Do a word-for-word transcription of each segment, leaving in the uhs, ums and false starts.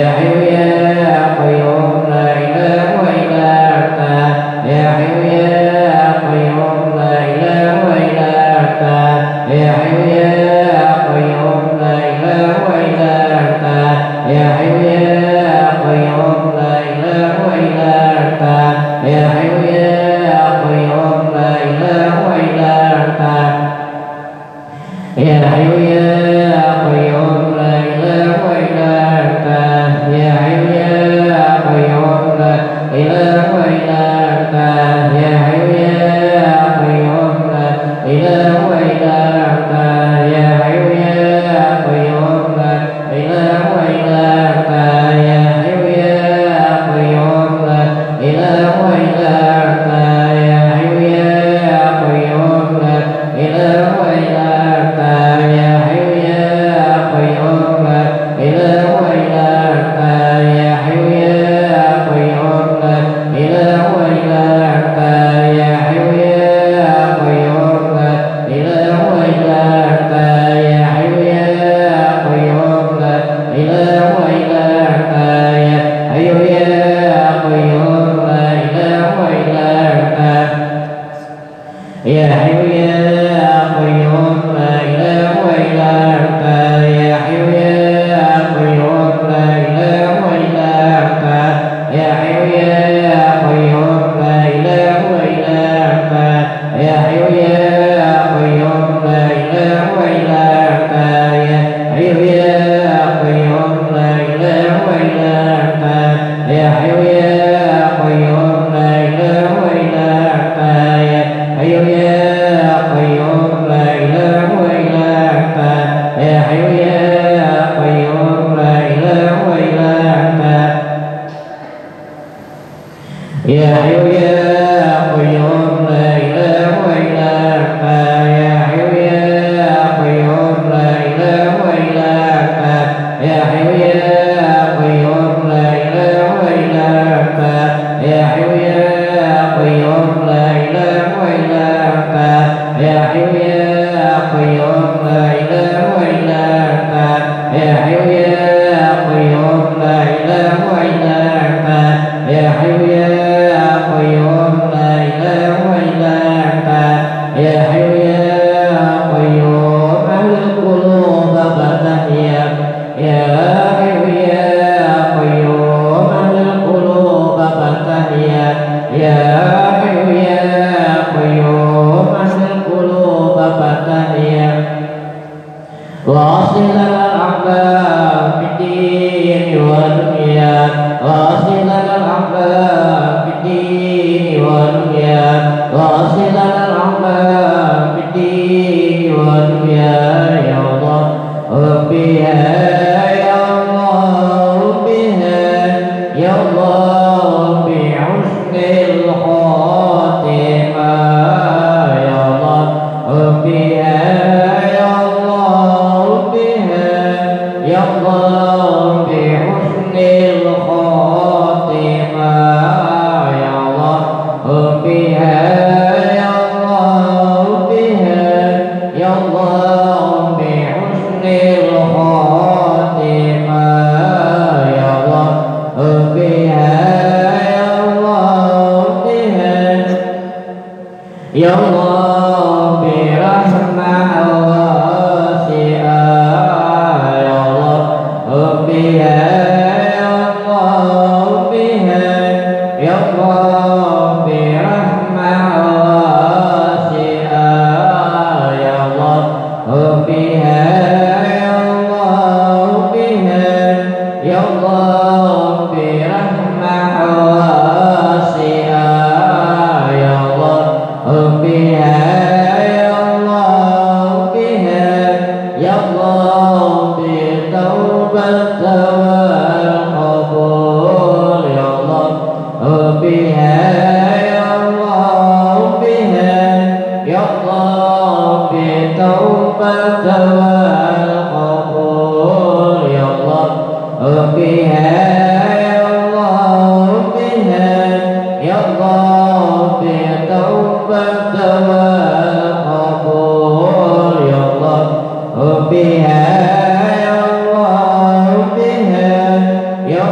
Ya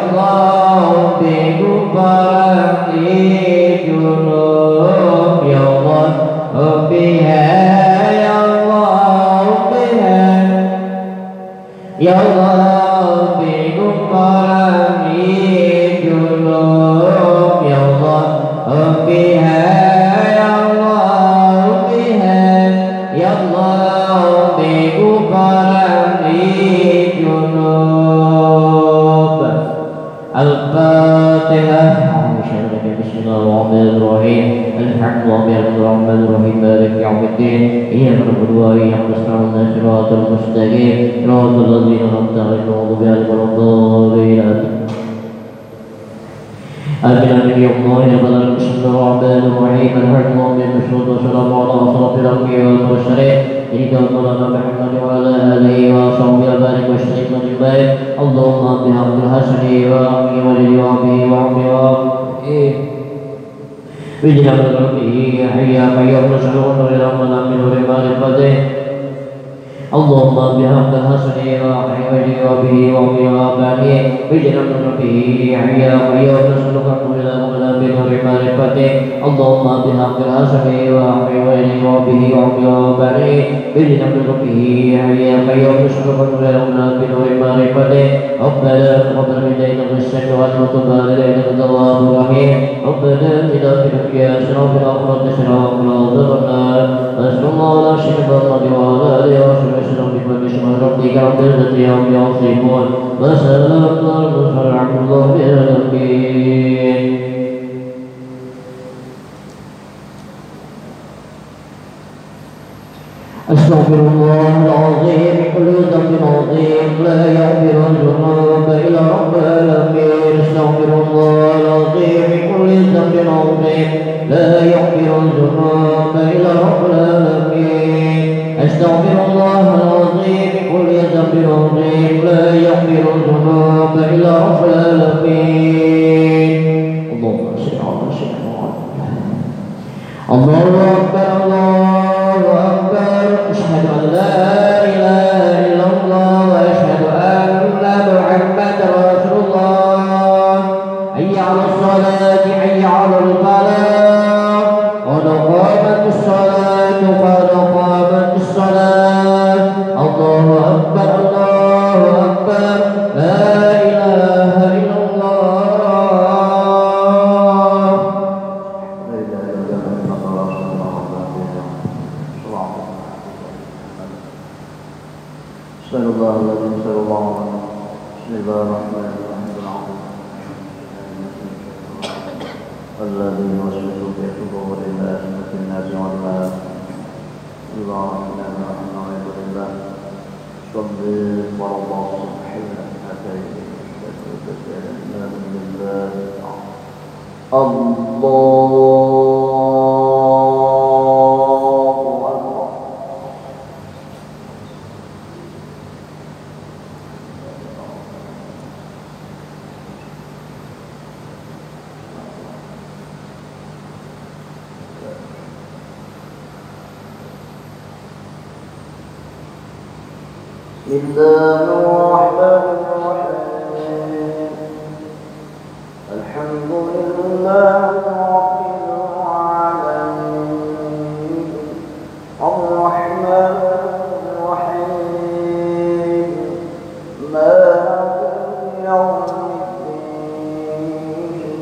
الفاتحة. بسم الله الرحمن الرحيم. الحمد لله الرحمن الرحيم مالك يوم الدين إياك نعبد وإياك نستعين صراط المستقيم صراط الذين أنعمت عليهم غير المغضوب عليهم ولا الضالين. آمين آمين يا الله يا بلال. بسم الله الرحمن الرحيم. الحمد لله والصلاة والسلام على أشرف الأنبياء والمرسلين سيدنا مولانا محمد وعلى آله وصحبه وبارك وسلم أجمعين. اللهم بحق الحسن وعمي ولي وعمي وعمي وعمي بجناب ربه حيا قيوم نسألك إلى من نور معرفته. اللهم بحق الحسن وعمي ولي وعمي وعمي وعمي بجناب ربه حيا قيوم نسألك إلى من نور معرفته. اللهم بحق الحسن وعمي ولي وعمي وعمي وعمي بجناب ربه حيا قيوم نسألك إلى من نور معرفته. ربنا تقبل منا إنك السميع العليم وتب علينا إنك التواب الرحيم. ربنا آتنا في الدنيا حسنة وفي الآخرة حسنة وقنا عذاب النار. وصلى الله على سيدنا محمد وعلى آله وصحبه وسلم بفضل سبحان ربك رب العزة عما يصفون وسلام على المرسلين والحمد لله رب العالمين. أستغفر الله العظيم من كل ذنب عظيم لا يغفر الذنوب إلا رب العالمين. أستغفر الله العظيم من كل ذنب عظيم لا يغفر الذنوب إلا رب العالمين. أستغفر الله العظيم من كل ذنب عظيم لا يغفر الذنوب إلا رب العالمين. اللهم صل على سيدنا محمد. الله أكبر الله أكبر. أشهد أن لا إله إلا الله وأشهد أن محمدا رسول الله. حي على الصلاة حي على الفلاح قد قامت الصلاة قد قامت الصلاة. الله أكبر الله أكبر لا إله إلا الله. صلى الله عليه وسلم. صلى الله عليه وسلم. بسم الله الرحمن الرحيم. الذي يوسوس في صدور الناس من الناس والناس. اللهم انا نعوذ بالله صلي على الله سبحانه وتعالى. بسم الله الرحمن الرحيم. الحمد لله رب العالمين الرحمن الرحيم مالك يوم الدين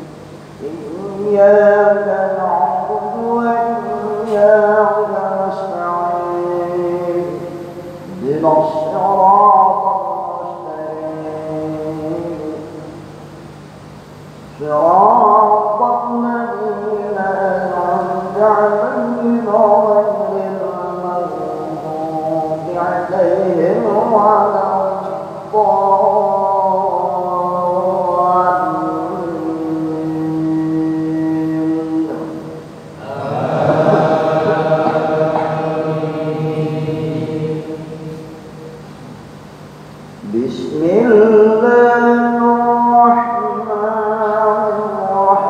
إياك نعبد وإياك نستعين اهدنا الصراط المستقيم صراط الذين أنعمت عليهم غير المغضوب عليهم ولا الضالين. بسم الله الرحمن الرحيم.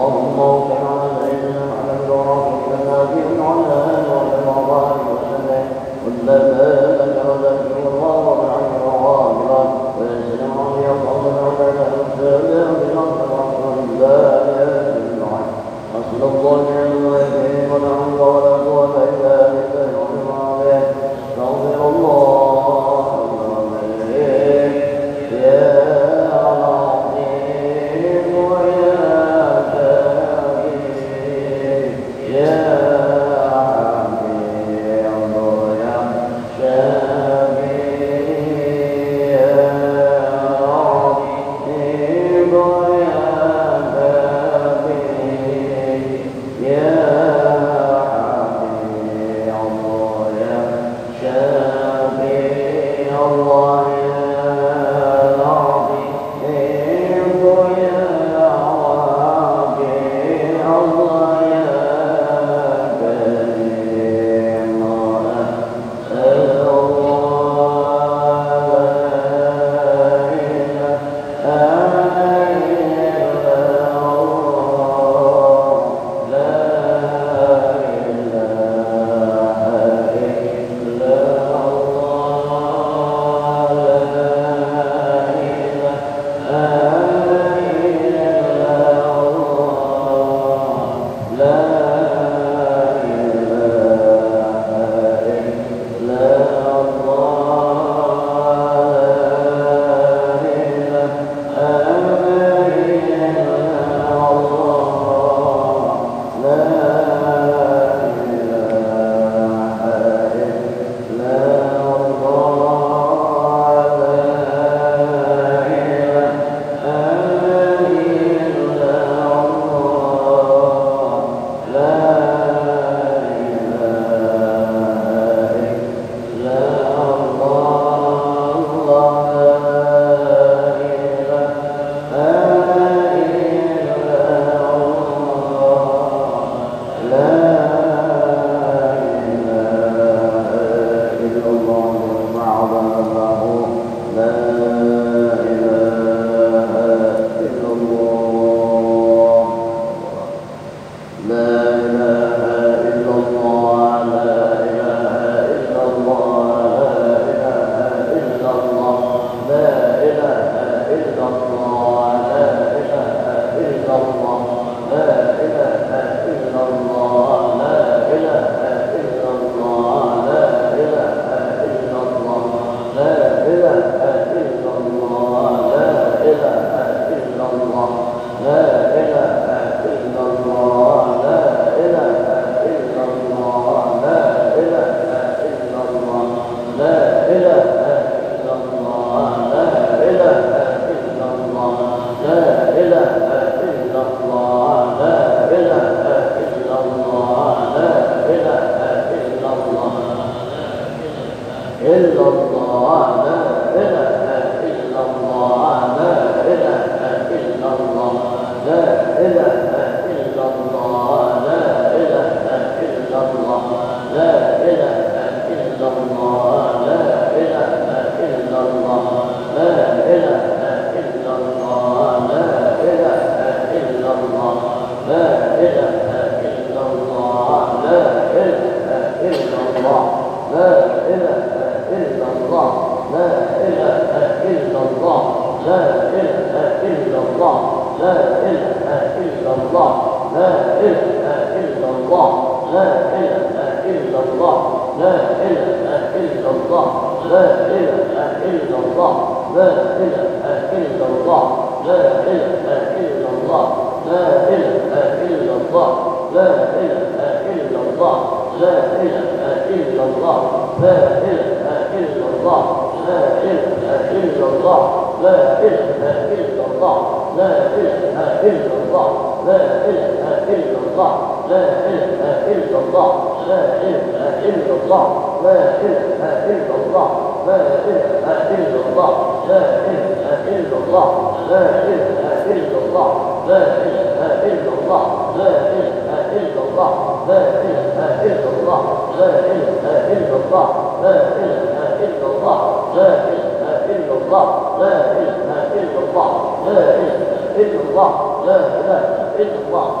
اللهم اغفر لنا سيدنا محمد ورافق النبي وعلى اله وصحبه وسلم والذين ذكروا الله وبالعلم والغافرة ويسلم عليه وصلى على المسلم بنصر رسول الله بالعلم أصل الله عليه ولا حول ولا قوة إلا بالله العظيم استغفر الله العظيم يا عظيم ويا كريم يا إلا الله